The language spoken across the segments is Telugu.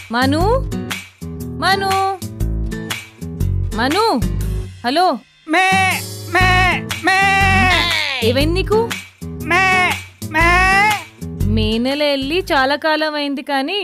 మను మను మను హలో ఏమైంది నీకు? మే నెల వెళ్ళి చాలా కాలం అయింది కానీ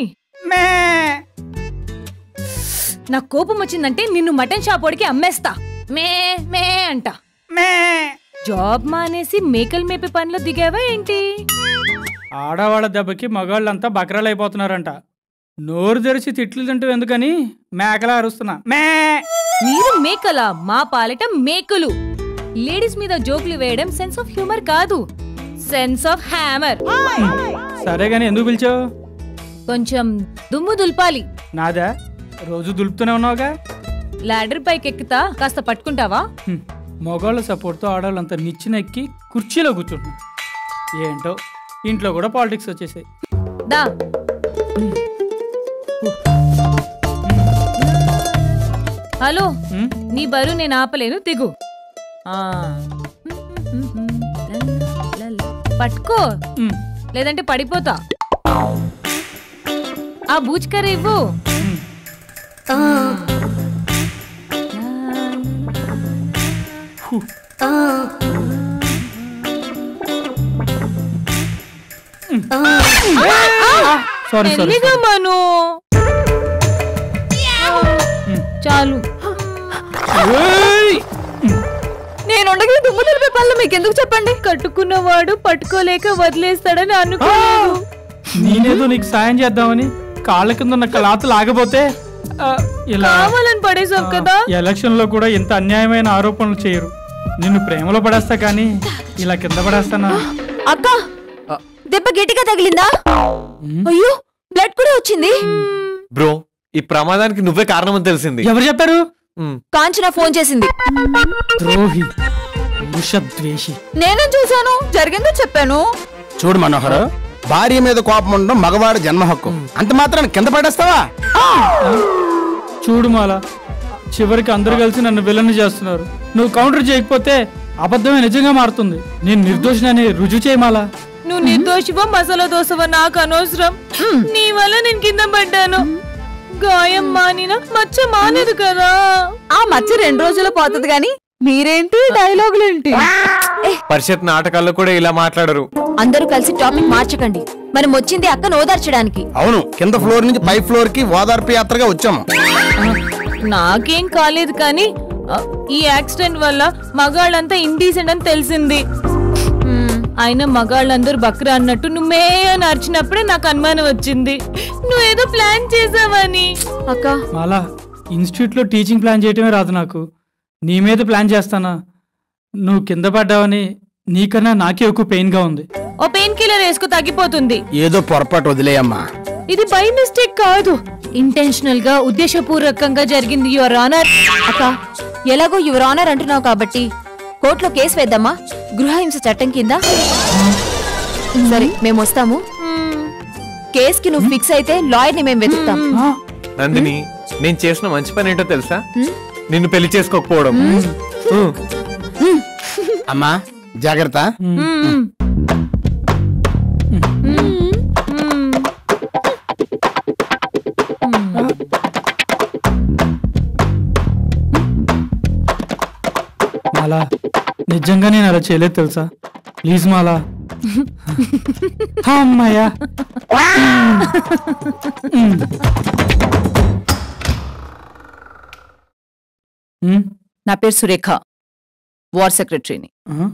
నాకు కోపం వచ్చిందంటే నిన్ను మటన్ షాప్ వాడికి అమ్మేస్తా. మే మే అంట. జాబ్ మానేసి మేకలు మేపే పనిలో దిగావా ఏంటి? ఆడవాళ్ళ దెబ్బకి మగాళ్ళంతా బకరాలు అయిపోతున్నారంట. నోరు తెరిచి తిట్లు తింటూ ఎందుకని మేకలా అరుస్తున్నా. మీరు మేకలా? మా పాలట మేకలు. లేడీస్ మీద జోకులు వేయడం సెన్స్ ఆఫ్ హ్యూమర్ కాదు, సెన్స్ ఆఫ్ హ్యామర్. సరే గాని ఎందుకు పిలిచావు? కొంచెం దుమ్ము దుల్పాలి. నాదా? రోజు దులుపుతూనే ఉన్నావుగా. లాడర్ పైకి ఎక్కుతా, కాస్త పట్టుకుంటావా? మగవాళ్ళ సపోర్ట్తో ఆడవాళ్ళంతా నిచ్చినెక్కి కుర్చీలో కూర్చుంటున్నా. ఏంటో ఇంట్లో కూడా పాలిటిక్స్ వచ్చేసాయి. దా హలో, నీ బరువు నేను ఆపలేను, దిగు. పట్టుకో, లేదంటే పడిపోతా. ఆ బూచికర్ర ఇవ్వు. మను చాలు. నేను ఉండగా దుమ్ము దులిపే పనులు మీకెందుకు చెప్పండి? కట్టుకున్నవాడు పట్టుకోలేక వదిలేస్తాడని అనుకోలేదు. నేనేదో నీకు సాయం చేద్దామని కాళ్ళ కింద ఉన్న క్లాత్ లాగపోతే ఇలా కావాలని పడేసావు కదా. ఎలక్షన్ లో కూడా ఇంత అన్యాయమైన ఆరోపణలు చేయరు. నిన్ను ప్రేమలో పడేస్తా కానీ ఇలా కింద పడేస్తానా? అక్క, దెబ్బ గట్టిగా తగిలిందా? అయ్యో, బ్లడ్ కూడా వచ్చింది. బ్రో, ఈ ప్రమాదానికి నువ్వే కారణమని తెలిసింది. ఎవరు చెప్పారు? కాంచన ఫోన్ చేసింది. ద్రోహి, వృషద్వేషి. నేనేం చూసాను, జరిగిందో చెప్పాను. చూడు మనోహర్, భార్య మీద కోపం ఉండడం మగవాడి జన్మ హక్కు. అంత మాత్రాన్ని కింద పడేస్తావా? చూడు మాలా, చివరికి అందరూ కలిసి నన్ను విలన్ చేస్తున్నారు. నువ్వు కౌంటర్ చేయకపోతే అబద్ధమే నిజంగా మారుతుంది. నేను నిర్దోషినని రుజువు చేయమాలా. నువ్వు నిర్దోషివో మసాలా దోసవో నాకు అనవసరం. నీ వల్ల నేను కింద పడ్డాను. గాయం మానినా మచ్చ మానదు కదా. ఆ మచ్చ 2 రోజుల్లో పోతుంది గాని మీరేంటి డైలాగులేంటి? పరిషత్ నాటకాల్లో కూడా ఇలా మాట్లాడరు. అందరూ కలిసి టాపిక్ మార్చకండి. మనం వచ్చింది అక్కను ఓదార్చడానికి. అవును, కింద ఫ్లోర్ నుంచి పై ఫ్లోర్ కి ఓదార్పు యాత్రగా వచ్చాము. నాకేం కాలేదు కానీ ఈ యాక్సిడెంట్ వల్ల మగాళ్ళంతా ఇండీసెంట్ అని తెలిసింది. అయినా మగాళ్ళందరూ బక్రా అన్నట్టు నువ్వే అని అరిచినప్పుడే నాకు అనుమానం వచ్చింది నువ్వేదో ప్లాన్ చేసావని. అక్క, మాలా, ఇన్స్టిట్యూట్ లో టీచింగ్ ప్లాన్ చేయటమే రాదు నాకు. నీ మీద ప్లాన్ చేస్తానా? నువ్వు కింద పడ్డావని నీకన్నా నాకే ఎక్కువ పెయిన్ గా ఉంది. ఓ పెయిన్ కిల్లర్ వేసుకో, తగ్గిపోతుంది. ఏదో పొరపాటు వదిలేయమ్మా. ఇది బై మిస్టేక్ కాదు, ఇంటెన్షనల్ గా ఉద్దేశపూర్వకంగా జరిగింది. Your honour. అక్క, ఎలాగో యువర్ ఆనర్ అంటున్నావు కాబట్టి కోర్టులో కేసు వేద్దామా? గృహహింస చట్టం కింద. సరే, మేము వస్తాము. కేసుకి నువ్వు ఫిక్స్ అయితే లాయర్ ని మేము వెతుకుతాం. నందిని, నేను చేసిన మంచి పని ఏంటో తెలుసా? నిన్ను పెళ్లి చేసుకోకపోవడం. అమ్మా జాగ్రత్త. మాలా, నిజంగా నేను అలా చేయలేదు తెలుసా. ప్లీజ్ మాలా. అమ్మాయ్యా. నా పేరు సురేఖ, వార్ సెక్రటరీని.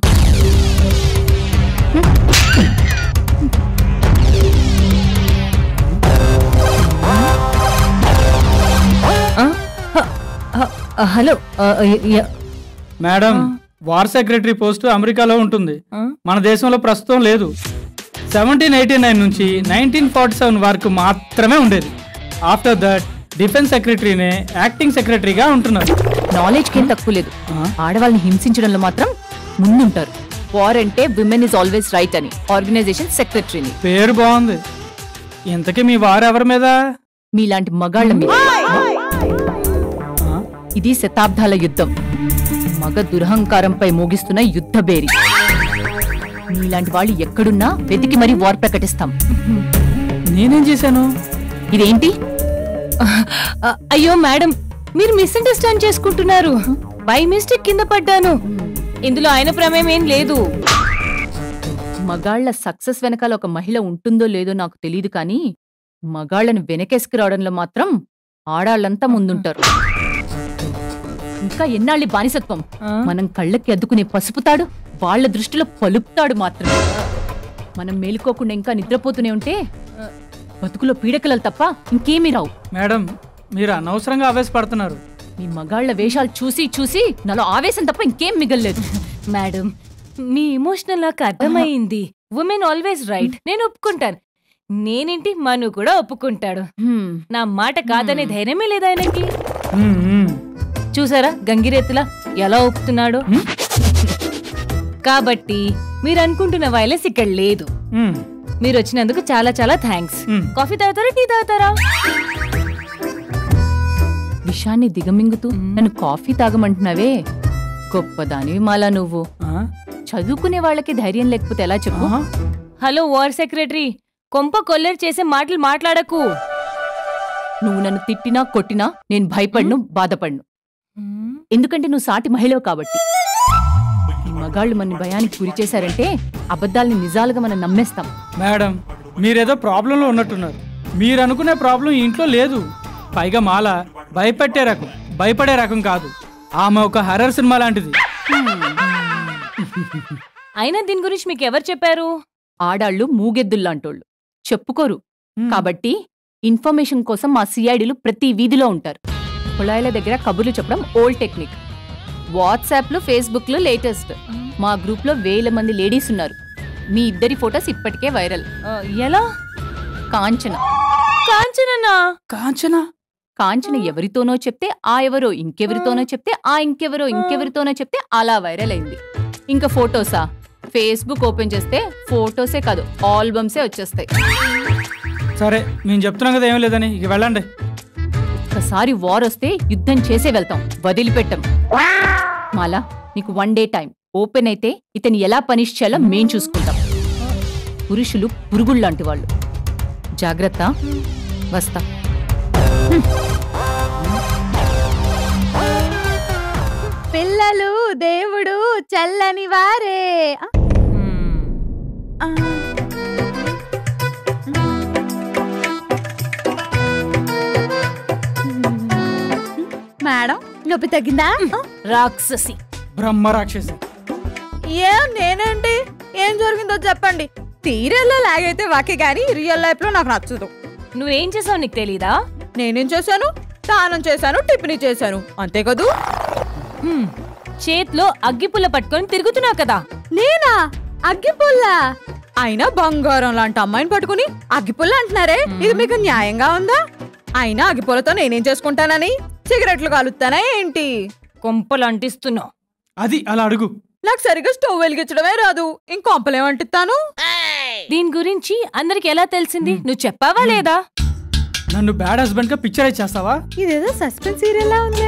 Hello madam, war secretary post అమెరికాలో ఉంటుంది, మన దేశంలో ప్రస్తుతం లేదు. 1789 నుంచి 1947 వరకు మాత్రమే ఉండేది. ఆఫ్టర్ దట్ డిఫెన్స్ సెక్రటరీనే యాక్టింగ్ సెక్రటరీగా ఉంటున్నారు. నాలెడ్జ్ కి తక్కువ లేదు. ఆడవాళ్ళని హింసించడంలో మాత్రం ముందుంటారు. వార్ అంటే విమెన్ ఇస్ ఆల్వేస్ రైట్ అని ఆర్గనైజేషన్ సెక్రటరీని. పేరు బాగుంది. ఇంతకీ మీ వారు ఎవరి మీద? మీలాంటి మగాళ్ళ మీద. ఇది శతాబ్దాల యుద్ధం. మగ దురహంకారంపై మోగిస్తున్న యుద్ధ బేరి. మీలాంటి వాళ్ళు ఎక్కడున్నా వెతికి మరీ వార్ ప్రకటిస్తాం. నేనేం చేశాను? ఇదేంటి? అయ్యో మేడం, మీరు మిస్అండర్స్టాండ్ చేసుకుంటున్నారు. బై మిస్టేక్ కింద పడ్డాను. ఇందులో ఆయన ప్రమేయం ఏం లేదు. మగాళ్ల సక్సెస్ వెనకాల ఒక మహిళ ఉంటుందో లేదో నాకు తెలియదు కానీ మగాళ్లను వెనకేసుకురావడంలో మాత్రం ఆడాళ్లంతా ముందుంటారు. ఇంకా ఎన్నాళ్ళి బానిసత్వం? మనం కళ్ళకి అద్దుకునే పసుపుతాడు వాళ్ల దృష్టిలో పలుపుతాడు మాత్రమే. మనం మేలుకోకుండా ఇంకా నిద్రపోతూనే ఉంటే బతుకులో పీడకలలు తప్ప ఇంకేమీ రావు. మేడం, మీరు అనవసరంగా ఆవేశపడుతున్నారు. మీ మగాళ్ల వేషాలు చూసి చూసి నాలో ఆవేశం తప్ప ఇంకేం మిగల్లేదు. మేడం, మీ ఎమోషనల్ నాకు అర్థమైంది. ఉమెన్ ఆల్వేస్ రైట్, నేను ఒప్పుకుంటాను. నేనేంటి, మను కూడా ఒప్పుకుంటాడు. నా మాట కాదనే ధైర్యమే లేదు ఆయనకి. చూసారా గంగిరెత్తులా ఎలా ఒప్పుతున్నాడు? కాబట్టి మీరు అనుకుంటున్న వైలెన్స్ ఇక్కడ లేదు. మీరు వచ్చినందుకు చాలా చాలా థ్యాంక్స్. కాఫీ తాగుతారా, టీ తాగుతారా? విషాన్ని దిగమింగుతూ నన్ను కాఫీ తాగమంటున్నావే, గొప్పదానివి మాలా నువ్వు. చదువుకునే వాళ్ళకి ధైర్యం లేకపోతే ఎలా చెప్పు? హలో వార్ సెక్రటరీ, కొంప కొల్లరి చేసే మాటలు మాట్లాడకు. నువ్వు నన్ను తిట్టినా కొట్టినా నేను భయపడ్ను, బాధపడ్ను. ఎందుకంటే నువ్వు సాటి మహిళవు కాబట్టి. ఈ మగాళ్ళు మన భయానికి గురి చేశారంటే అబద్ధాలని నిజాలుగా మనం నమ్మేస్తాం. మేడం, మీరేదో ప్రాబ్లంలో ఉన్నట్టున్నారు. మీరు అనుకునే ప్రాబ్లం ఇంట్లో లేదు. పైగా మాల భయపెట్టే రకం, భయపడే రకం కాదు. ఆమె ఒక హర్రర్ సినిమా లాంటిది. అయినా దీని గురించి మీకు ఎవరు చెప్పారు? ఆడాళ్ళు మూగెద్దుల్లాంటోళ్ళు, చెప్పుకోరు. కాబట్టి ఇన్ఫర్మేషన్ కోసం మా సిఐడీలు ప్రతి వీధిలో ఉంటారు. కుళాయిల దగ్గర కబుర్లు చెప్పడం ఓల్డ్ టెక్నిక్. వాట్సాప్లు, ఫేస్బుక్లు లేటెస్ట్. మా గ్రూప్లో 1000 మంది లేడీస్ ఉన్నారు. మీ ఇద్దరి ఫొటోస్ ఇప్పటికే వైరల్. ఎలా? కాంచన. కాంచననా? కాంచన ఎవరితోనో చెప్తే ఆ ఎవరో ఇంకెవరితోనో చెప్తే ఆ ఇంకెవరో ఇంకెవరితోనో చెప్తే అలా వైరల్ అయింది. ఇంకా ఫొటోసా? ఫేస్బుక్ ఓపెన్ చేస్తే ఫొటోసే కాదు, ఆల్బమ్సే వచ్చేస్తాయి. సరే, మేము చెప్తున్నాం కదా ఏం లేదని, ఇక వెళ్ళండి. ఒక్కసారి వార్ వస్తే యుద్ధం చేసే వెళ్తాం, వదిలిపెట్టం. మాలా, నీకు 1 డే టైం. ఓపెన్ అయితే ఇతని ఎలా పనిష్ చేయాలో మేం చూసుకుంటాం. పురుషులు పురుగుళ్ళంటి వాళ్ళు. జాగ్రత్త, వస్తా. పిల్లలు దేవుడు చల్లని వారే. మేడం, నొప్పి తగ్గిందా? రాక్షసి, బ్రహ్మ రాక్షసి. నేనేంటి, ఏం జరిగిందో చెప్పండి. సీరియల్లో లాగైతే వాకే గానీ రియల్ లైఫ్ లో నాకు నచ్చదు. నువ్వేం చేసావు నీకు తెలీదా? నేనేం చేశాను? స్నానం చేశాను, టిఫిన్ చేశాను, అంతే కదూ. చేతిలో అగ్గిపుల్ల పట్టుకొని తిరుగుతున్నావు కదా. నేనా అగ్గిపుల్ల? అయినా బంగారం లాంటి అమ్మాయిని పట్టుకుని అగ్గిపుల్ల అంటున్నారే, ఇది మీకు న్యాయంగా ఉందా? అయినా అగ్గిపుల్లతో నేనేం చేసుకుంటానని? సిగరెట్లు కాలుస్తానా ఏంటి? కొంపలు అంటిస్తున్నావు. అది అలా అడుగు. నాకు సరిగ్గా స్టవ్ వెలిగించడమే రాదు, ఇంకొంపలేమంటిస్తాను. దీని గురించి అందరికి ఎలా తెలిసింది? నువ్వు చెప్పావా లేదా? నన్ను బ్యాడ్ హస్బెండ్ గా పిక్చరైజ్ చేస్తావా? ఇదేదో సస్పెన్స్ సీరియల్ లా ఉంది.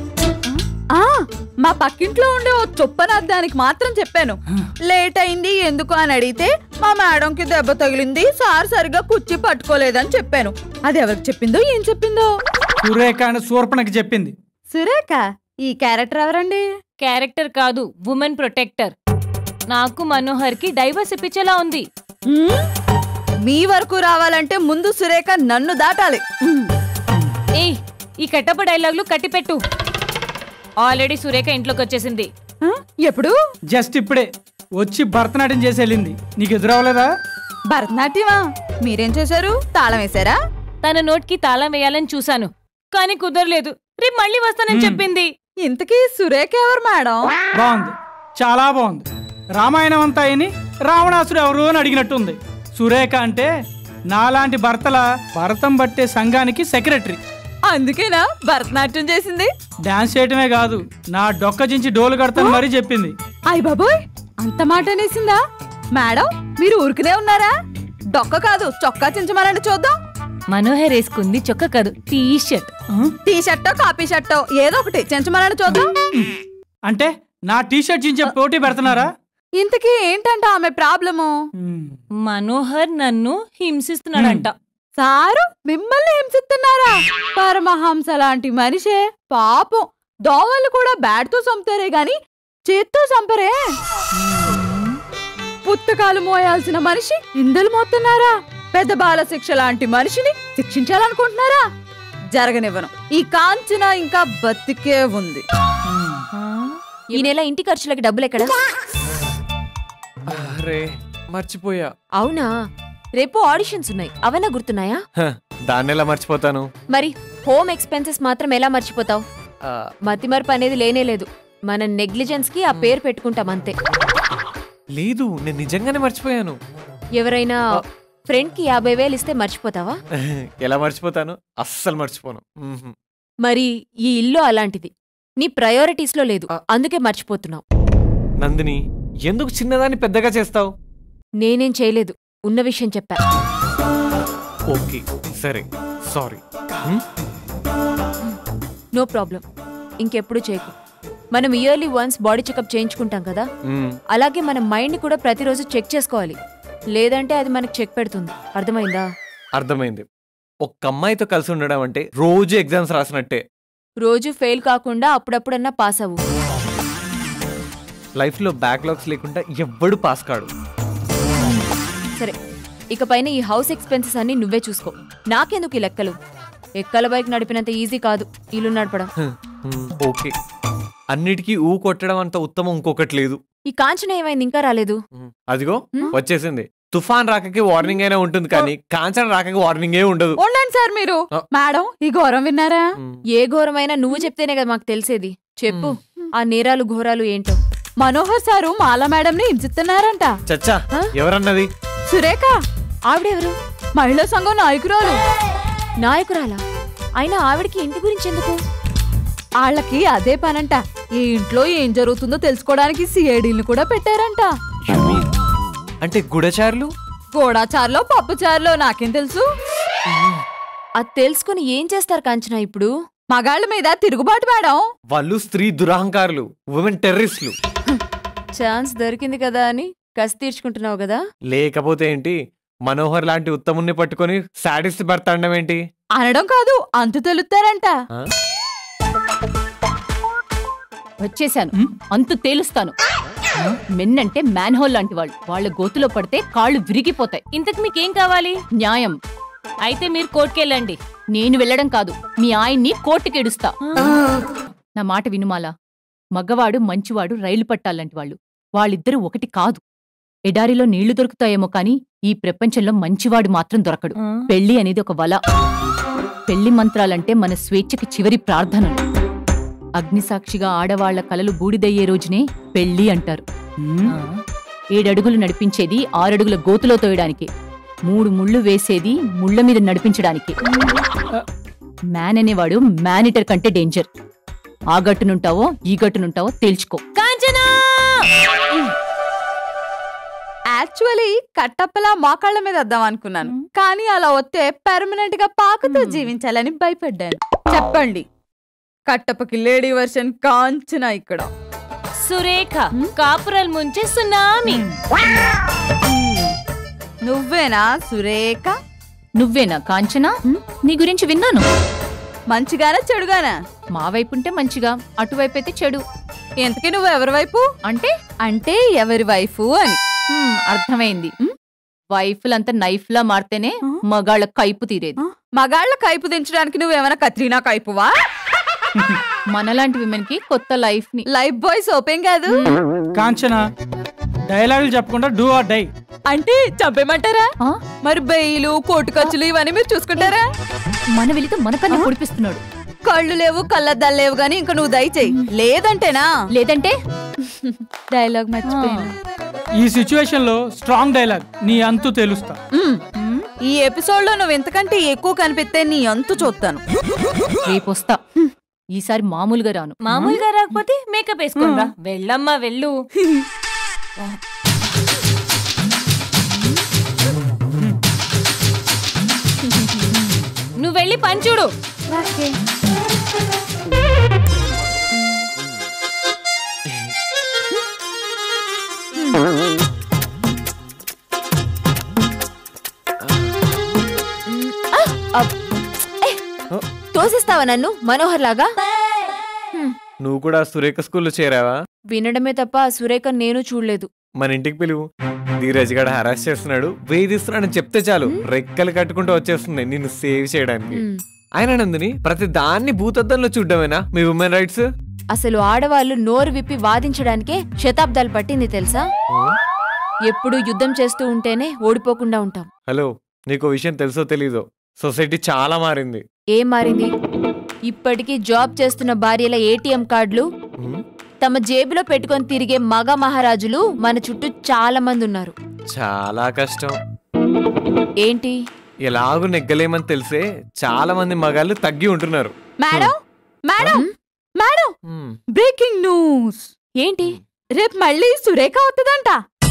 మా పక్కింట్లో ఉండే ఓ చొప్పనద్దానికి మాత్రం చెప్పాను. లేట్ అయింది ఎందుకు అని అడిగితే మా మేడంకి దెబ్బ తగిలింది, సార్ సరిగా కుర్చీ పట్టుకోలేదని చెప్పాను. అది ఎవరికి చెప్పిందో ఏం చెప్పిందో? సురేఖ అని శూర్పణకి చెప్పింది. సురేఖ? ఈ క్యారెక్టర్ ఎవరండి? క్యారెక్టర్ కాదు, ఉమెన్ ప్రొటెక్టర్. నాకు మనోహర్ కి డైవర్స్ ఇప్పించేలా ఉంది. మీ వరకు రావాలంటే ముందు సురేఖ నన్ను దాటాలి. ఏయ్, ఈ కట్టప్ప డైలాగులు కట్టిపెట్టు. ఆల్రెడీ సురేఖ ఇంట్లోకి వచ్చేసింది. ఎప్పుడు? జస్ట్ ఇప్పుడే వచ్చి భరతనాట్యం చేసి వెళ్ళింది. నీకు ఎదురవలేదా? భరతనాట్యమా? మీరేం చేశారు? తాళం వేశారా? తన నోట్కి తాళం వేయాలని చూశాను, కానీ కుదరలేదు. రేపు మళ్ళీ వస్తానని చెప్పింది. ఇంతకీ సురేఖ ఎవరు మేడం? బాగుంది, చాలా బాగుంది. రామాయణం అంతా అయిని రావణాసుడు ఎవరు అని అడిగినట్టుంది. సురేఖ అంటే నాలాంటి భర్తల భరతం పట్టే సంఘానికి సెక్రటరీ. అందుకేనా భరతనాట్యం చేసింది? డాన్స్ చేయటమే కాదు, నా డొక్కజించి డోలు కడతాను మరీ చెప్పింది. అయ్ బాబోయ్, అంత మాట అనేసిందా? మేడం, మీరు ఊరికనే ఉన్నారా? డొక్క కాదు, చొక్కా చించమనండి చూద్దాం. మనోహర్ వేసుకుంది చొక్క కాదు, టీ షర్ట్. టీ షర్టో కాపీ షర్టో ఏదో ఒకటి చించమనండి చూద్దాం. అంటే నా టీ షర్ట్ చించే పోటీ పెడుతున్నారా? ఇంతకీ ఏంటంట ఆమె ప్రాబ్లము? మనోహర్ నన్ను హింసిస్తున్నాడంట. సారు మిమ్మల్ని హింసిస్తున్నారా? పరమహంస లాంటి మనిషే పాపం. దోమలు కూడా బ్యాట్తో చంపుతారే గాని చేత్తో చంపరే. పుస్తకాలు మోయాల్సిన మనిషి ఇందలు మోస్తున్నారా? పెద్ద బాల శిక్ష లాంటి మనిషిని శిక్షించాలనుకుంటున్నారా? జరగనివ్వను. ఈ కాంచన ఇంకా బతికే ఉంది. ఈ నెల ఇంటి ఖర్చులకి డబ్బులు ఎక్కడ? అరే మర్చిపోయా. అవునా? రేపు ఆడిషన్స్ ఉన్నాయి, అవన్నా గుర్తున్నాయా? దాన్ని ఎలా మర్చిపోతాను? మరి హోమ్ ఎక్స్పెన్సెస్ మాత్రం ఎలా మర్చిపోతావు? మతిమరుపు అనేది లేనే లేదు. మన నెగ్లిజెన్స్ కి ఆ పేరు పెట్టుకుంటాం అంతే. లేదు, నేను నిజంగానే మర్చిపోయాను. ఎవరైనా ఫ్రెండ్ కి 50,000 ఇస్తే మర్చిపోతావా? ఎలా మర్చిపోతాను? అస్సలు మర్చిపోను. మరి ఈ ఇల్లు అలాంటిది, నీ ప్రయారిటీస్ లో లేదు, అందుకే మర్చిపోతున్నావు. నందిని, ఎందుకు చిన్నదాన్ని పెద్దగా చేస్తావు? నేనేం చేయలేదు, ఉన్న విషయం చెప్పా. ఓకే సరే, సారీ. నో ప్రాబ్లం, ఇంకెప్పుడు చేయకు. మనం ఇయర్లీ వన్స్ బాడీ చెకప్ చేయించుకుంటాం కదా, అలాగే మన మైండ్ కూడా ప్రతిరోజు చెక్ చేసుకోవాలి. లేదంటే అది మనకు చెక్ పెడుతుంది. అర్థమైందా? అర్థమైంది. ఒక్క అమ్మాయితో కలిసి ఉండడం అంటే రోజు ఎగ్జామ్స్ రాసినట్టే. రోజు ఫెయిల్ కాకుండా అప్పుడప్పుడన్నా పాస్ అవ్వు. లైఫ్ లో బ్యాక్లాగ్స్ లేకుండా ఎవ్వడు పాస్ కాడు. సరే, ఇకపైన ఈ హౌస్ ఎక్స్పెన్సెస్ అన్ని నువ్వే చూసుకో. నాకెందుకు ఈ లెక్కలు? ఎక్కల బైక్ నడిపినంత ఈజీ కాదు ఇల్లు నడపడం. ఓకే, అన్నిటికీ ఊ కొట్టడం అంత ఉత్తమం ఇంకొకటి లేదు. ఈ కాంచన ఏమైంది? ఇంకా రాలేదు. అదిగో వచ్చేసింది. తుఫాన్ రాకకి వార్నింగ్ అయినా ఉంటుంది కానీ కాంచన రాకకి వార్నింగ్ ఏ ఉండదు. ఉండండి సార్ మీరు. మేడం, ఈ ఘోరం విన్నారా? ఏ ఘోరమైనా నువ్వు చెప్తేనే కదా మాకు తెలిసేది. చెప్పు, ఆ నేరాలు ఘోరాలు ఏంటో. మనోహర్ సారు మాలా మేడం ని హింసిస్తున్నారంట. చచ్చా, ఎవరన్నది? సురేఖ. ఆవిడెవరు? మహిళా సంఘం నాయకురాలు. నాయకురాలా? అయినా ఆవిడకి ఇంటి గురించి ఎందుకు? వాళ్ళకి అదే పనంట. ఈ ఇంట్లో ఏం జరుగుతుందో తెలుసుకోవడానికి సిఐడీలు కూడా పెట్టారంట. అంటే గుడచారులు? గోడాచారులో పప్పుచారులో నాకేం తెలుసు. అది తెలుసుకుని ఏం చేస్తారు కాంచన ఇప్పుడు? మగాళ్ళ మీద తిరుగుబాటు మేడం. వాళ్ళు స్త్రీ దురహంకారులు, ఉమెన్ టెర్రరిస్టులు. ఛాన్స్ దొరికింది కదా అని కసి తీర్చుకుంటున్నావు కదా? లేకపోతే ఏంటి, మనోహర్ లాంటి ఉత్తముణ్ణి పట్టుకొని సాడిస్ట్ భర్త అనడం ఏంటి? అనడం కాదు, అంతు తెలుస్తారంట. వచ్చేసాను, అంతు తేలుస్తాను. మెన్నంటే మ్యాన్ హోల్ లాంటి వాళ్ళు. వాళ్ళ గోతులో పడితే కాళ్ళు విరిగిపోతాయి. ఇంతకు మీకేం కావాలి? న్యాయం. అయితే మీరు కోర్టుకెళ్ళండి. నేను వెళ్ళడం కాదు, మీ ఆయన్ని కోర్టుకెడుస్తా. నా మాట వినుమాలా. మగవాడు మంచివాడు రైలు పట్టాలంటి వాళ్ళు. వాళ్ళిద్దరూ ఒకటి కాదు. ఎడారిలో నీళ్లు దొరుకుతాయేమో కాని ఈ ప్రపంచంలో మంచివాడు మాత్రం దొరకడు. పెళ్లి అనేది ఒక వల. పెళ్లి మంత్రాలంటే మన స్వేచ్ఛకి చివరి ప్రార్థనలు. అగ్నిసాక్షిగా ఆడవాళ్ల కలలు బూడిదయ్యే రోజునే పెళ్లి అంటారు. 7 అడుగులు నడిపించేది 6 అడుగుల గోతులో తోయడానికి, 3 ముళ్ళు వేసేది ముళ్ల మీద నడిపించడానికి. మ్యాన్ అనేవాడు మేనిటర్ కంటే డేంజర్. ఆ గట్టునుంటావో ఈ గట్టునుంటావో తేల్చుకో. కాంచనా! యాక్చువల్లీ కట్టప్పలా మోకాళ్ళ మీద వద్దాం అనుకున్నాను, కానీ అలా వస్తే పర్మనెంట్ గా పాకుతో జీవించాలని భయపడ్డాను. చెప్పండి, కట్టప్పకి లేడీ వర్షన్ కాంచన ఇక్కడ. సురేఖ, కాపురాలు ముంచే సునామీ. నువ్వేనా సురేఖ? నువ్వేనా కాంచనా? నీ గురించి విన్నాను. మంచిగానా చెడుగానా? మా వైపుంటే మంచిగా, అటువైపైతే చెడు. ఎంతకీ నువ్వు ఎవరి వైపు? అంటే అంటే ఎవరి వైపు అని. అర్థమైంది. వైఫ్లంతా నైఫ్లా మారితేనే మగాళ్ళ కైపు తీరేది. మగాళ్ళ కైపు దించడానికి నువ్వేమైనా కత్రీనా కైపువా? మనలాంటి విమెన్ కి కొత్త లైఫ్ ని. లైఫ్ బాయ్ సోపేం కాదు. కాంచన, డైలాగులు చెప్పకుండా డూ ఆర్ డై. అంటే చంపేమంటారా? మరి బెయిలు కోర్టు ఖర్చులు ఇవన్నీ మీరు చూసుకుంటారా? మన వెళితే మనకన్నా పొడిపిస్తున్నాడు. కళ్ళు లేవు కళ్ళద్దాలు లేవు గాని ఇంకా నువ్వు దయచేయి. లేదంటేనా? లేదంటే డైలాగ్ మర్చిపోయాను. ఈ సిచ్యువేషన్ లో స్ట్రాంగ్ డైలాగ్, నీ అంతు తెలుస్తా. ఈ ఎపిసోడ్ లో నువ్వు ఎంతకంటే ఎక్కువ కనిపిస్తే నీ అంతు చూస్తాను. రేపొస్తా. ఈసారి మామూలుగా రాను. మామూలుగా రాకపోతే మేకప్ వేసుకోరా. వెళ్ళమ్మా వెళ్ళు. నువ్వు వెళ్ళి పని చూడు. అనుకున్నావా నన్ను మనోహర్ లాగా? నువ్వు కూడా సురేఖ స్కూల్లో చేరావా? వినడమే తప్ప సురేఖ నేను చూడలేదు. మన ఇంటికి పిలువు. ధీరజ్ గడ హరాస్ చేస్తున్నాడు, వేధిస్తున్నాడని చెప్తే చాలు రెక్కలు కట్టుకుంటూ వచ్చేస్తుంది నిన్ను సేవ్ చేయడానికి. ఆయన నందిని ప్రతి దాన్ని భూతద్దంలో చూడడమేనా మీ ఉమెన్ రైట్స్? అసలు ఆడవాళ్ళు నోరు విప్పి వాదించడానికే శతాబ్దాలు పట్టింది తెలుసా? ఎప్పుడు యుద్ధం చేస్తూ ఉంటేనే ఓడిపోకుండా ఉంటాం. హలో, నీకు విషయం తెలుసో తెలీదో, సొసైటీ చాలా మారింది. ఏం మారింది? ఇప్పటికీ జాబ్ చేస్తున్న భార్యల ఏటీఎం కార్డులు తమ జేబులో పెట్టుకొని తిరిగే మగ మహారాజులు మన చుట్టూ చాలా మంది ఉన్నారు. చాలా కష్టం. ఏంటి? ఎలాగూ నెగ్గలేమని తెలిసే చాలా మంది మగాళ్ళు తగ్గి ఉంటున్నారు. Madam madam madam, breaking news. ఏంటి? రేపు మళ్ళీ సురేఖ అవుతుందంట.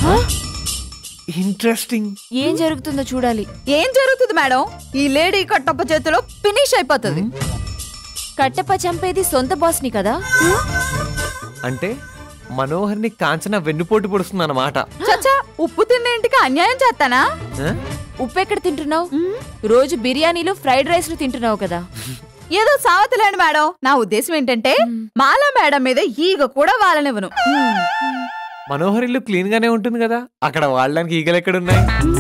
ఇంట్రెస్టింగ్. ఏం జరుగుతుందో చూడాలి. ఏం జరుగుతుంది మేడం? ఈ లేడీ కట్టప్ప చేతిలో ఫినిష్ అయిపోతుంది. కట్టప్ప చంపేది సొంత బాస్ని కదా? అంటే మనోహర్ని కాంచన వెన్నుపోటు పొడుస్తుంది అన్నమాట. చచ్చా, ఉప్పు తిన్న ఇంటికి అన్యాయం చేస్తానా? ఉప్పు ఎక్కడ తింటున్నావు? రోజు బిర్యానీలు ఫ్రైడ్ రైస్లు తింటున్నావు కదా. ఏదో సావతలేండి మేడం. నా ఉద్దేశం ఏంటంటే మాలా మేడం మీద ఈగ కూడా వాళ్ళనివ్వను. మనోహర్ ఇల్లు క్లీన్ గానే ఉంటుంది కదా, అక్కడ వాళ్ళడానికి ఈగలు ఎక్కడున్నాయి?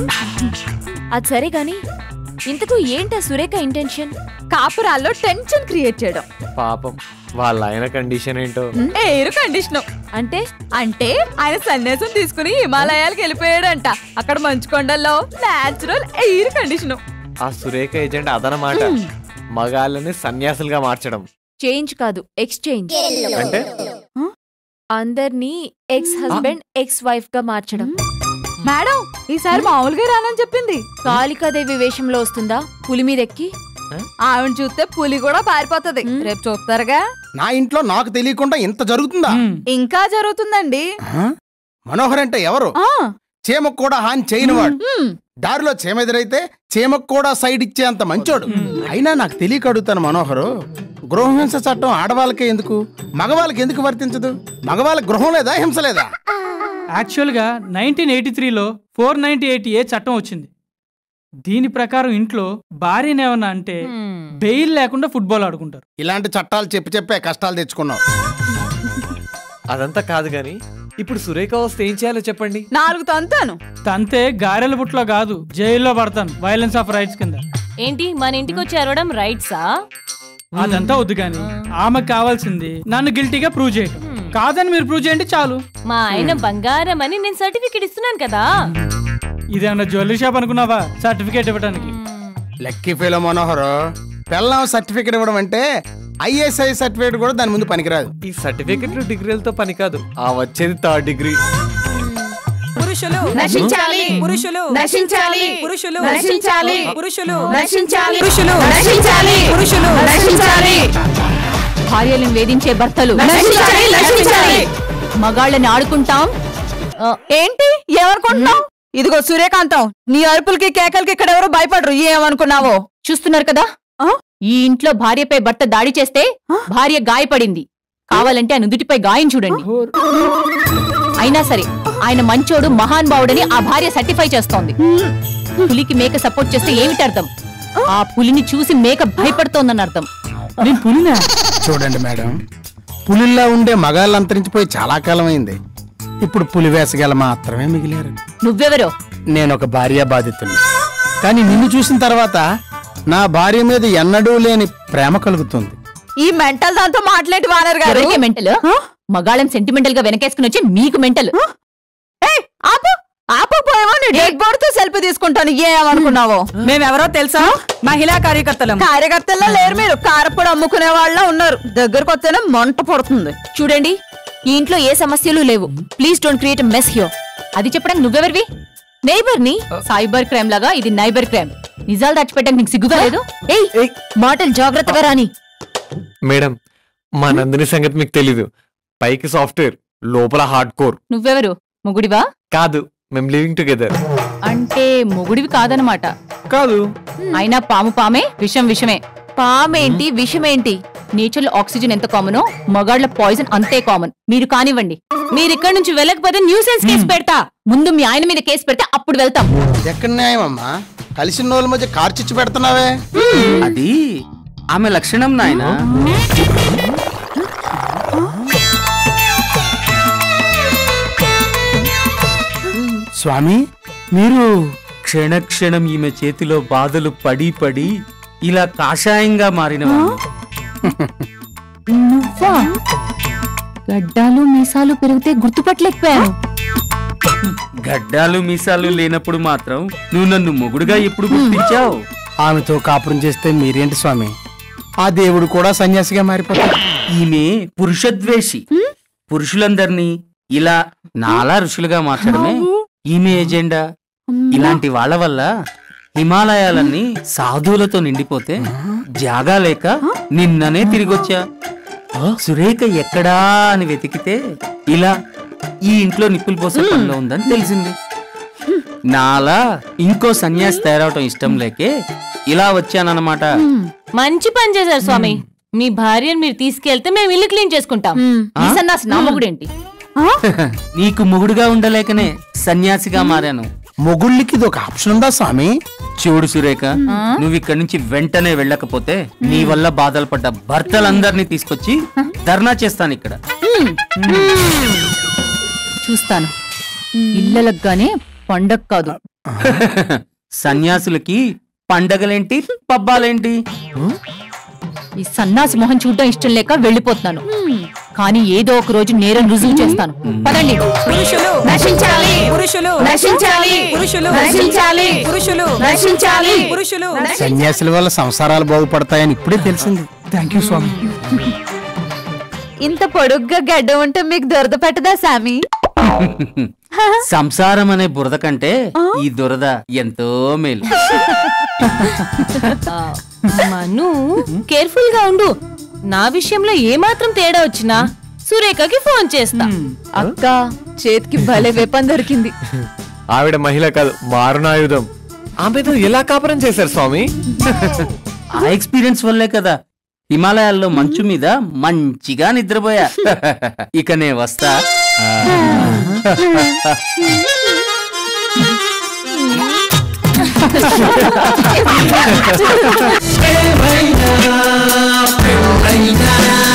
అది సరే గాని ఇంతకు ఏంటా సురేఖ ఇంటెన్షన్? కాపురాల్లో టెన్షన్ క్రియేట్ చేయడం. పాపం వాళ్ళ ఆయన కండిషన్ ఏంటో. ఎయిర్ కండిషన్ అంటే అంటే ఆయన సన్యాసం తీసుకుని హిమాలయాలకు వెళ్ళిపోయాడంట. అక్కడ మంచు కొండల్లో నేచురల్ ఎయిర్ కండిషన్. ఆ సురేఖ ఏజెంట్ అదనమాట, మగాళ్ళని సన్యాసులుగా మార్చడం. చేంజ్ కాదు, ఎక్స్చేంజ్. అంటే అందర్నీ ఎక్స్ హస్బెండ్ ఎక్స్ వైఫ్ గా మార్చడం. మేడం ఈసారి మామూలుగా రానని చెప్పింది. కాళికాదేవి వేషంలో వస్తుందా పులి మీద ఎక్కి? ఆవిడ చూస్తే పులి కూడా పారిపోతుంది. రేపు చూస్తారుగా. నా ఇంట్లో నాకు తెలియకుండా ఇంత జరుగుతుందా? ఇంకా జరుగుతుందండి. మనోహర్ అంటే ఎవరు? చీమకు కూడా హాని చేయనివాడు. దారిలో చీమ ఎదురైతే చీమకు కూడా సైడ్ ఇచ్చే అంత మంచోడు. అయినా నాకు తెలియక అడుగుతాను మనోహరు, గృహహింస చట్టం ఆడవాళ్ళకే ఎందుకు, మగవాళ్ళకి ఎందుకు వర్తించదు? మగవాళ్ళకి గృహం లేదా, హింస లేదా? యాక్చువల్గా 1983లో 498A చట్టం వచ్చింది. దీని ప్రకారం ఇంట్లో భార్యనేమన్నా అంటే బెయిల్ లేకుండా ఫుట్బాల్ ఆడుకుంటారు. ఇలాంటి చట్టాలు చెప్పే కష్టాలు తెచ్చుకున్నావు. అదంతా కాదు గాని ఇప్పుడు సురేఖ వస్తే ఏం చేయాలో చెప్పండి. 4 తంతాను. తంతే గారెల బుట్లో కాదు, జైల్లో పడతాను వైలెన్స్ ఆఫ్ రైట్స్ కింద. ఏంటి మన ఇంటికి వచ్చి అరవడం రైట్సా? అదంతా వద్దు గాని ఆమెకు కావాల్సింది నన్ను గిల్టీగా ప్రూవ్ చేయటం. కాదని మీరు ప్రూవ్ చేయండి చాలు. మా ఆయన బంగారం అని నేను సర్టిఫికెట్ ఇస్తున్నాను కదా. ఇదేమన్నా జ్యువెలరీ షాప్ అనుకున్నావా సర్టిఫికేట్ ఇవ్వడానికి? లక్కీ ఫెలో మనోహర్, పెళ్ళాం సర్టిఫికేట్ ఇవ్వడం అంటే ISI సర్టిఫికేట్ కూడా దాని ముందు పనికిరాదు. ఈ సర్టిఫికెట్లు డిగ్రీలతో పని కాదు, ఆ వచ్చేది 3rd డిగ్రీ. పురుషులు నశించాలి, పురుషులు నశించాలి, పురుషులు నశించాలి, పురుషులు నశించాలి, పురుషులు నశించాలి, పురుషులు నశించాలి. భార్యలను వేధించే భర్తలు నశించాలి, నశించాలి. మగాళ్ళని ఆడుకుంటాం. ఏంటి ఏమనుకుంటున్నావు? ఇదిగో సూర్యకాంతం, నీ అరుపులకి కేకలకి ఇక్కడ ఎవరు భయపడరు. ఏమనుకున్నావో చూస్తున్నారు కదా. ఈ ఇంట్లో భార్యపై భర్త దాడి చేస్తే భార్య గాయపడింది. కావాలంటే ఆ నుదుటిపై గాయం చూడండి. అయినా సరే ఆయన మంచోడు మహానుభావుడని ఆ భార్య సర్టిఫై చేస్తోంది. పులికి మేక సపోర్ట్ చేస్తే ఏమిటి అర్థం? ఆ పులిని చూసి మేక భయపడుతోందని అర్థం. నేను పులినా? చూడండి మేడం, పులిల్లా ఉండే మగాళ్ళు అంతరించిపోయి చాలా కాలం అయింది. ఇప్పుడు పులి వేసగల మాత్రమే మిగిలారు. నువ్వెవరో? నేను ఒక భార్య బాధితుని, కానీ నిన్ను చూసిన తర్వాత నా భార్య మీద ఎన్నడూ లేని ప్రేమ కలుగుతుంది. ఈ మెంటల్ దాంతో మాట్లాడి వానర్ గారు. ఎవరికే మెంటల్? మగాళ్ళం సెంటిమెంటల్ గా వెనకేసుకుని వచ్చి మీకు మెంటల్. ఆపపోయేవో నీ డెడ్ బాడీతో సెల్ఫీ తీసుకుంటాను. ఏమనుకున్నావో? మేమెవరో తెలుసా? మహిళా కార్యకర్తలం. కార్యకర్తల్లో లేరు మీరు, కారపొడి అమ్ముకునే వాళ్ళ ఉన్నారు. దగ్గరకు వస్తేనే మంట పడుతుంది. చూడండి, ఈ ఇంట్లో ఏ సమస్యలు లేవు. Please don't create mess here. అది చెప్పడానికి నువ్వెవరివి? నైబర్ ని. సైబర్ క్రైమ్ లాగా ఇది నైబర్ క్రైమ్. నిజాలు దాచిపెట్టడానికి నీకు సిగ్గుగా లేదు? ఏయ్, మాటలు జాగ్రత్తగా రాని. మేడం, మా నందిని సంగతి మీకు తెలీదు. పైకి సాఫ్ట్వేర్, లోపల హార్డ్ కోర్. నువ్వెవరు? మొగుడివా? కాదు, మేము లివింగ్ టుగెదర్. అంటే మొగుడివి కాదనమాట. కాదు. అయినా పాము పామే, విషం విషమే. పామేంటి విషమేంటి? నేచర్ లో ఆక్సిజన్ ఎంత కామనో మగాళ్ల పాయిజన్ అంతే కామన్. మీరు కానివ్వండి. మీరు ఇక్కడి నుంచి వెళ్ళకపోతే న్యూసెన్స్ కేసు పెడతా. ముందు మీ ఆయన మీద కేసు పెడితే అప్పుడు వెళ్తాం. ఎక్కడ న్యాయం అమ్మా? కలిసిన రోజుల మధ్య కార్చిచ్చి పెడుతున్నావే. అది ఆమె లక్షణం నాయనా. స్వామి మీరు క్షణక్షణం ఈమె చేతిలో బాధలు పడి పడి ఇలా కాషాయంగా మారినవాడు. నువ్వా? గడ్డాలు మీసాలు పెరిగితే గుర్తుపట్టలేకపోయాను. గడ్డాలు మీసాలు లేనప్పుడు మాత్రం నువ్వు నన్ను మొగుడుగా ఎప్పుడు గుర్తించావు? ఆమెతో కాపురం చేస్తే మీరేంటి స్వామి, ఆ దేవుడు కూడా సన్యాసిగా మారిపోతాడు. ఈమె పురుషద్వేషి. పురుషులందరినీ ఇలా నాలా ఋషులుగా మార్చడమే ఈమె ఎజెండా. ఇలాంటి వాళ్ళ వల్ల హిమాలయాలన్నీ సాధువులతో నిండిపోతే జాగా లేక నిన్ననే తిరిగొచ్చా. సురేఖ ఎక్కడా అని వెతికితే ఇలా ఈ ఇంట్లో నిప్పులు పోసే పనిలో ఉందని తెలిసింది. నాలా ఇంకో సన్యాసి తయారవటం ఇష్టం లేకే ఇలా వచ్చానన్నమాట. మంచి పని చేశారు స్వామి. మీ భార్యను మీరు తీసుకెళ్తే మేము ఇల్లు క్లీన్ చేసుకుంటాం. ఈ సన్నాసి నా మొగుడేంటి? నీకు మొగుడుగా ఉండలేకనే సన్యాసిగా మారాను. మొగుళ్ళకి ఇది ఒక ఆప్షన్ ఉందా స్వామి? చూడు సురేఖ, నువ్వు ఇక్కడి నుంచి వెంటనే వెళ్ళకపోతే నీ వల్ల బాధలు పడ్డ భర్తలందరినీ తీసుకొచ్చి ధర్నా చేస్తాను ఇక్కడ. చూస్తాను. ఇళ్ళలకు గానే పండగ కాదు. సన్యాసులకి పండగలేంటి పబ్బాలేంటి? ఈ సన్నాసి మొహం చూడడం ఇష్టం లేక వెళ్ళిపోతున్నాను. కానీ ఏదో ఒక రోజు నేరం రుజువు చేస్తాను. పదండి. పురుషులు నశించాలి, పురుషులు నశించాలి, పురుషులు నశించాలి, పురుషులు నశించాలి, పురుషులు. సన్యాసుల వల్ల సంసారాలు బాగుపడతాయని ఇప్పుడే తెలిసింది. థ్యాంక్ యూ స్వామి. ఇంత పొడుగ్గా గడ్డ ఉంటే మీకు దొరద పెట్టదా సామి? సంసారం అనే బురద కంటే ఈ దురద ఎంతో మేలు. మను కేర్ఫుల్ గా ఉండు. నా విషయంలో ఏమాత్రం తేడా వచ్చినా సురేఖకి ఫోన్ చేస్తా. అక్క చేతికి భలే వెపన్ దొరికింది. ఆవిడ మహిళ కాదు, మారునాయుధం. ఆమెతో ఎలా కాపురం చేశారు స్వామి? ఆ ఎక్స్పీరియన్స్ వల్లే కదా హిమాలయాల్లో మంచు మీద మంచిగా నిద్రపోయా. ఇక నే వస్తా. Hey,